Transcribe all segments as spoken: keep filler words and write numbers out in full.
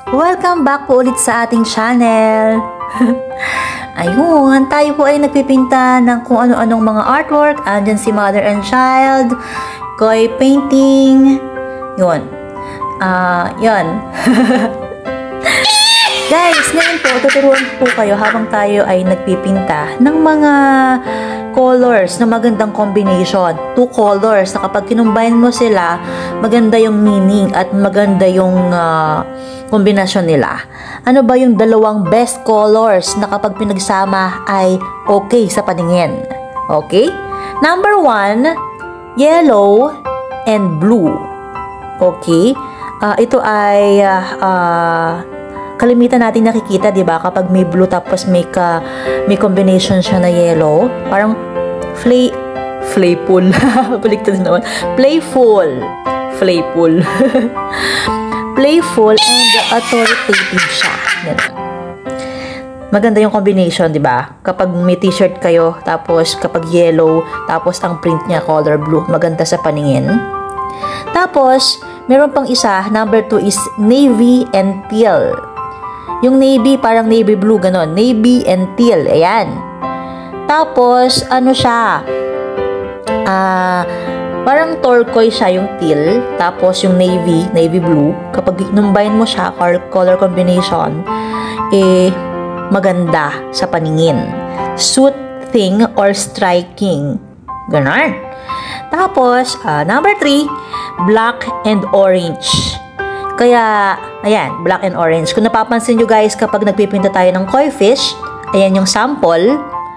Welcome back po ulit sa ating channel. Ayun, tayo po ay nagpipinta ng kung ano-anong mga artwork. Andyan si Mother and Child, koi painting. Yun. Ah, uh, yun. Guys, ngayon po, tuturuan po kayo habang tayo ay nagpipinta ng mga colors na magandang combination. Two colors na kapag kinumbine mo sila, maganda yung meaning at maganda yung uh, kombinasyon nila. Ano ba yung dalawang best colors na kapag pinagsama ay okay sa paningin? Okay? Number one, yellow and blue. Okay? Uh, ito ay uh, uh, kalimitan natin nakikita, 'di ba? Kapag may blue tapos may ka may combination siya na yellow, parang flay playful. Baliktad naman. Playful. Playful. Playful and authoritative siya. Ganun. Maganda yung combination, 'di ba? Kapag may t-shirt kayo, tapos kapag yellow, tapos ang print niya color blue, maganda sa paningin. Tapos, meron pang isa, number two is navy and teal. Yung navy, parang navy blue, ganon. Navy and teal, ayan. Tapos, ano siya? Ah, uh, parang turquoise siya yung teal. Tapos, yung navy, navy blue. Kapag combine mo siya, color combination, eh, maganda sa paningin. Soothing or striking. Ganon. Tapos, uh, number three, black and orange. Kaya, ayan, black and orange. Kung napapansin nyo guys, kapag nagpipinta tayo ng koi fish, ayan yung sample.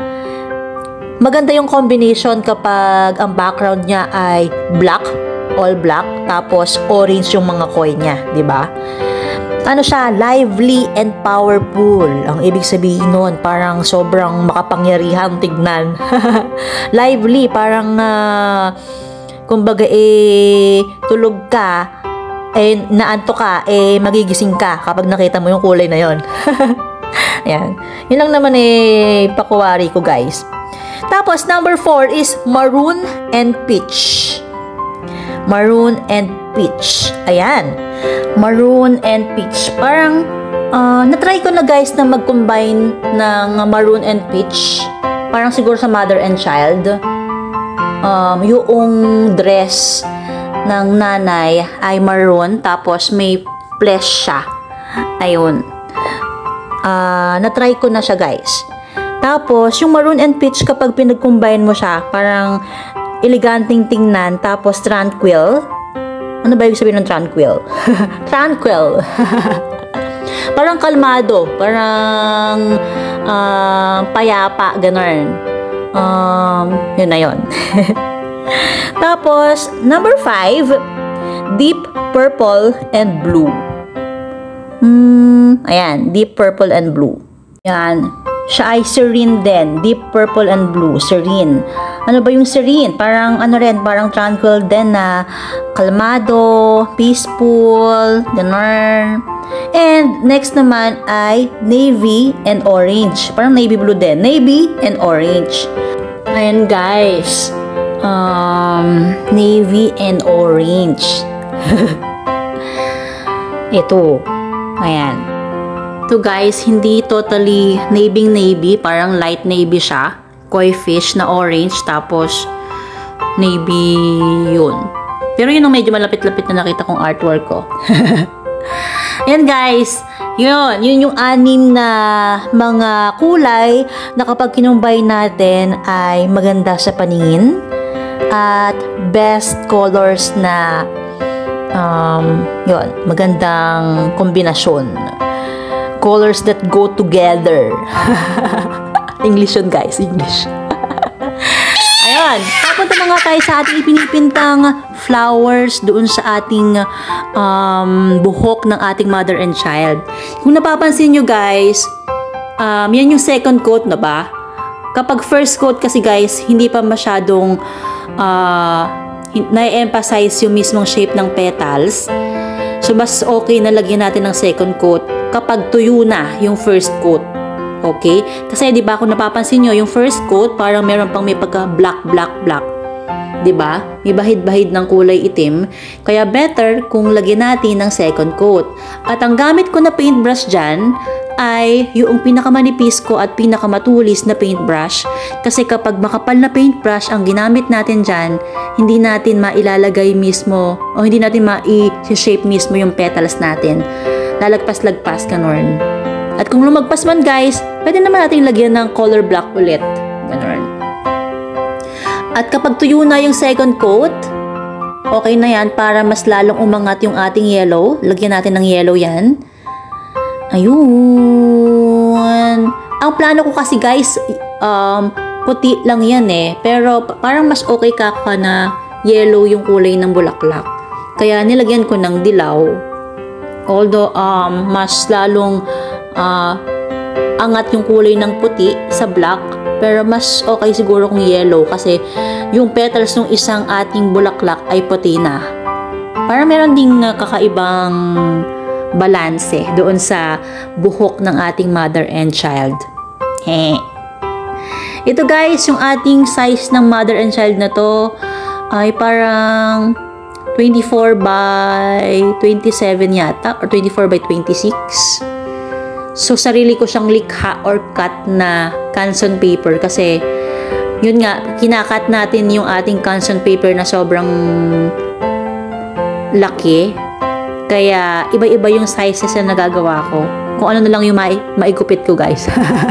Maganda yung combination kapag ang background niya ay black, all black, tapos orange yung mga koi niya, di ba? Ano siya? Lively and powerful. Ang ibig sabihin nun, parang sobrang makapangyarihang tignan. Lively, parang, uh, kumbaga, eh, tulog ka, eh, naanto ka, eh, magigising ka kapag nakita mo yung kulay na yon. Ayan. Yun lang naman eh, pakuwari ko guys. Tapos, number four is maroon and peach. Maroon and peach. Ayan. Maroon and peach. Parang, uh, natry ko na guys na mag-combine ng maroon and peach. Parang siguro sa Mother and Child. Um, yung dress ng nanay ay maroon, tapos may flesh siya. Ayun. Uh, na-try ko na siya, guys. Tapos, yung maroon and peach, kapag pinag-combine mo siya, parang eleganteng tingnan, tapos tranquil. Ano ba yung sabihin ng tranquil? Tranquil. Parang kalmado, parang uh, payapa, ganun. Um, yun na yun. Tapos, number five, deep purple and blue. Hmm, ayan, deep purple and blue. Yan. Siya ay serene din. Deep purple and blue, serene. Ano ba yung serene? Parang ano rin, parang tranquil din na kalmado, peaceful, ganun. And next naman ay navy and orange. Parang navy blue din. Navy and orange. Ayan guys. Um, navy and orange. Ito. Ayan. Ito guys, hindi totally navy navy. Parang light navy siya. Koi fish na orange. Tapos, navy yun. Pero yun ang medyo malapit-lapit na nakita kong artwork ko. Ayan guys. Yun. Yun yung anim na mga kulay na kapag kinumbay natin ay maganda sa paningin. At best colors na um, yun, magandang kombinasyon. Colors that go together. English yun guys, English. Ayun, papunta na nga tayo sa ating ipinipintang flowers doon sa ating um, buhok ng ating Mother and Child. Kung napapansin nyo guys, um, yan yung second coat na ba? Kapag first coat kasi guys, hindi pa masyadong uh, na-emphasize yung mismong shape ng petals. So, mas okay na lagyan natin ng second coat kapag tuyo na yung first coat. Okay? Kasi, di ba, kung napapansin nyo, yung first coat, parang meron pang may pagka black, black, black. 'di ba? May bahid-bahid ng kulay itim, kaya better kung lagyan natin ng second coat. At ang gamit ko na paintbrush diyan ay yung pinakamanipis ko at pinakamatulis na paintbrush, kasi kapag makapal na paintbrush ang ginamit natin dyan, hindi natin mailalagay mismo o hindi natin ma-shape mismo yung petals natin. Lalagpas-lagpas ganun. At kung lumagpas man guys, pwede naman natin lagyan ng color black ulit. Ganun. At kapag tuyo na yung second coat, okay na yan para mas lalong umangat yung ating yellow. Lagyan natin ng yellow yan. Ayun. Ang plano ko kasi guys, um, puti lang yan eh. Pero parang mas okay ka ka na yellow yung kulay ng bulaklak. Kaya nilagyan ko ng dilaw. Although um, mas lalong uh, angat yung kulay ng puti sa black. Pero mas okay siguro kung yellow kasi yung petals ng isang ating bulaklak ay puti na. Para meron ding uh, kakaibang balanse doon sa buhok ng ating mother and child. He. Ito guys, yung ating size ng mother and child na to ay parang twenty-four by twenty-seven yata or twenty-four by twenty-six. So sarili ko siyang likha or cut na canson paper kasi yun nga, kinakat natin yung ating canson paper na sobrang laki. Kaya, iba-iba yung sizes na nagagawa ko. Kung ano na lang yung ma maigupit ko, guys.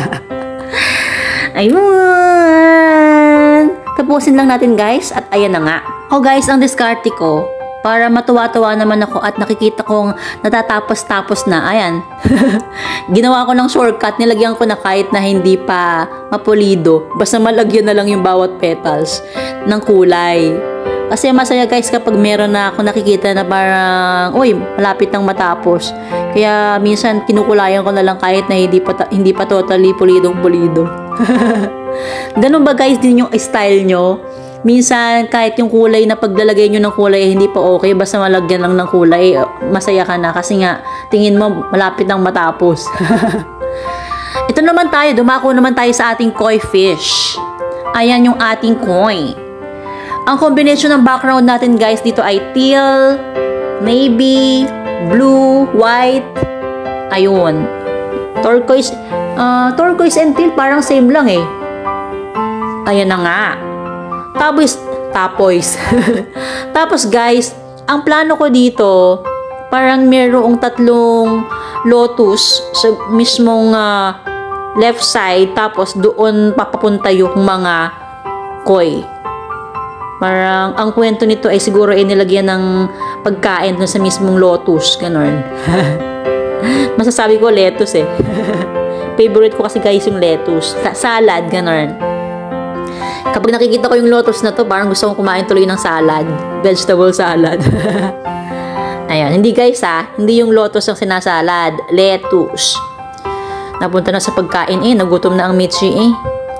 Ayun! Tapusin lang natin, guys. At ayan na nga. O, guys, ang diskarte ko, para matuwa-tuwa naman ako at nakikita kong natatapos-tapos na. Ayan. Ginawa ko ng shortcut. Nilagyan ko na kahit na hindi pa mapulido. Basta malagyan na lang yung bawat petals ng kulay. Kasi masaya guys kapag meron na ako nakikita na parang, uy, malapit nang matapos. Kaya minsan kinukulayan ko na lang kahit na hindi pa, hindi pa totally pulidong pulido. Ganun ba guys din yung style nyo? Minsan kahit yung kulay na paglalagay nyo ng kulay hindi pa okay, basta malagyan lang ng kulay, masaya ka na kasi nga tingin mo malapit nang matapos. Ito naman tayo, dumako naman tayo sa ating koi fish. Ayan yung ating koi. Ang combination ng background natin guys dito ay teal, navy, blue, white, ayun. Turquoise, uh, turquoise and teal parang same lang eh. Ayan na nga. Tapos, tapos. Tapos guys, ang plano ko dito, parang merong tatlong lotus sa mismong uh, left side, tapos doon papapunta yung mga koi. Parang, ang kwento nito ay siguro ay nilagyan ng pagkain dun sa mismong lotus. Ganon. Masasabi ko lettuce eh. Favorite ko kasi guys yung lettuce. Salad, ganon. Kapag nakikita ko yung lotus na to, parang gusto kong kumain tuloy ng salad. Vegetable salad. Ayan, hindi guys ha. Hindi yung lotus ang sinasalad. Lettuce. Napunta na sa pagkain eh. Nagutom na ang Mitchie eh.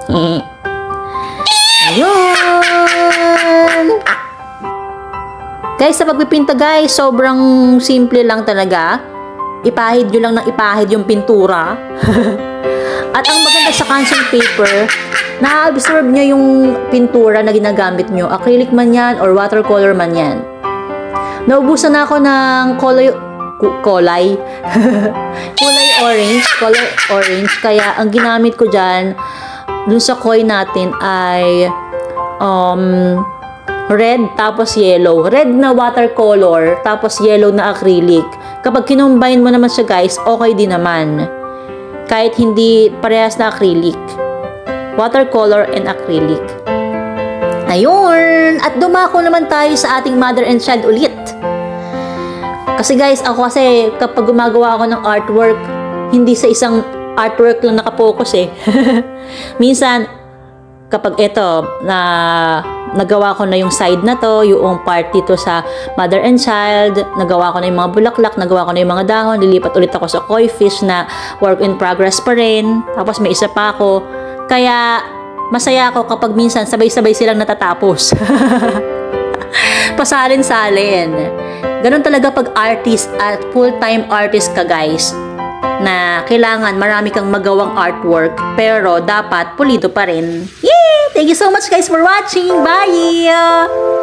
Ayun! Guys, sa pagpipinta guys, sobrang simple lang talaga. Ipahid nyo lang ng ipahid yung pintura. At ang maganda sa canson paper, na-absorb nyo yung pintura na ginagamit nyo. Acrylic man yan or watercolor man yan. Naubusan na ako ng kulay, kulay, kulay orange, color orange. Kaya ang ginamit ko dyan, dun sa koi natin ay um, red tapos yellow. Red na watercolor tapos yellow na acrylic. Kapag kinumbine mo naman siya guys, okay din naman. Kahit hindi parehas na acrylic. Watercolor and acrylic. Ayun! At dumako naman tayo sa ating mother and child ulit. Kasi guys, ako kasi kapag gumagawa ako ng artwork, hindi sa isang artwork lang nakapokus eh. Minsan, kapag ito, na nagawa ko na yung side na to, yung part dito sa mother and child, nagawa ko na yung mga bulaklak, nagawa ko na yung mga dahon, lilipat ulit ako sa koi fish na work in progress pa rin. Tapos may isa pa ako. Kaya, masaya ako kapag minsan sabay-sabay silang natatapos. Pasalin-salin. Ganon talaga pag artist at full-time artist ka guys. na kailangan marami kang magawang artwork pero dapat pulido pa rin. Yay! Thank you so much guys for watching. Bye!